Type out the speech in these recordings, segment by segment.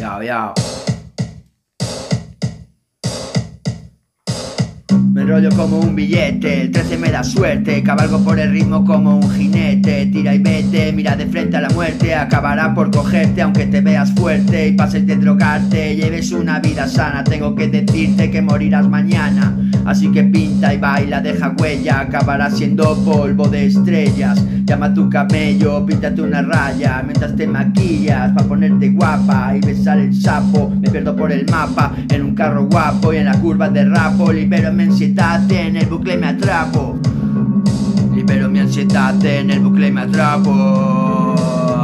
Yao, yao. Me enrollo como un billete, el 13 me da suerte. Cabalgo por el ritmo como un jinete. Tira y vete, mira de frente a la muerte. Acabará por cogerte aunque te veas fuerte y pases de drogarte. Lleves una vida sana, tengo que decirte que morirás mañana. Así que pinta y baila, deja huella. Acabarás siendo polvo de estrellas. Llama a tu camello, píntate una raya mientras te maquillas pa' ponerte guapa y besar el sapo. Me pierdo por el mapa en un carro guapo y en la curva de rapo. Libero mi ansiedad, en el bucle me atrapo. Libero mi ansiedad, en el bucle me atrapo.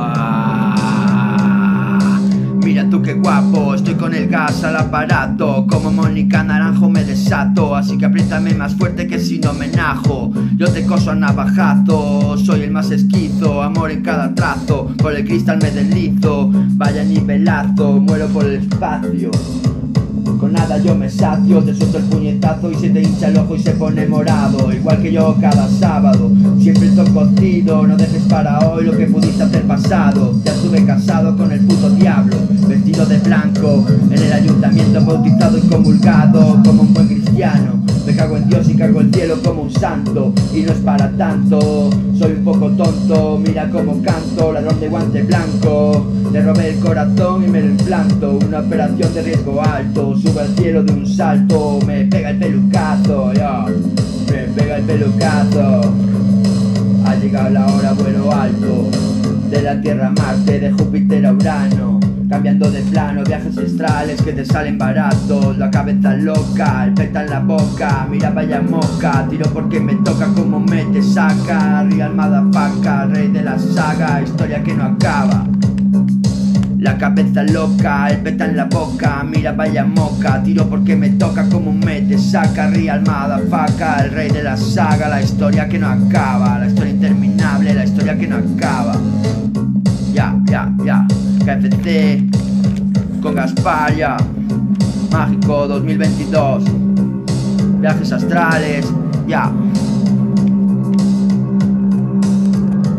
Mira tú qué guapo, estoy con el gas al aparato. Como Mónica Naranjo me desato, así que apriétame más fuerte que si no me najo. Yo te coso a navajazo, soy el más esquizo. Amor en cada trazo, por el cristal me deslizo. Vaya nivelazo, muero por el espacio. Con nada yo me sacio, te suelto el puñetazo y se te hincha el ojo y se pone morado. Igual que yo cada sábado, siempre estoy cocido. No dejes para hoy lo que pudiste hacer pasado. Ya estuve casado con el puto diablo, vestido de blanco, en el ayuntamiento bautizado y comulgado como un buen cristiano. Me cago en Dios y cago el cielo como un santo, y no es para tanto, soy un poco tonto. Mira cómo canto, ladrón de guante blanco. Le robé el corazón y me lo implanto. Una operación de riesgo alto, sube al cielo de un salto. Me pega el pelucazo, yo. Me pega el pelucazo. Ha llegado la hora, vuelo alto. De la Tierra a Marte, de Júpiter a Urano. Cambiando de plano, viajes astrales que te salen baratos. La cabeza loca, el peta en la boca. Mira vaya moca, tiro porque me toca como me te saca. Real motherfucker, rey de la saga, historia que no acaba. La cabeza loca, el peta en la boca. Mira vaya moca, tiro porque me toca como me te saca. Real motherfucker, el rey de la saga, la historia que no acaba. La historia interminable, la historia que no acaba. Ya, KFC con Gaspar, ya. Mágico 2022. Viajes astrales, ya.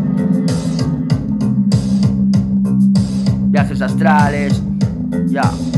Viajes astrales, ya.